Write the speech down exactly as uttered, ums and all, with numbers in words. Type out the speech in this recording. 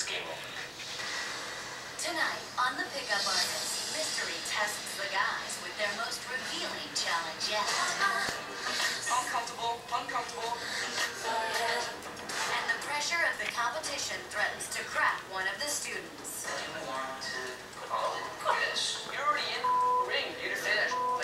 game over. Tonight on The Pickup Artist, Mystery tests the guys with their most revealing challenge yet. Uncomfortable, uncomfortable. And the pressure of the competition threatens to crack one of the students. Do you want to call it quits? You're already in the ring. You just say that.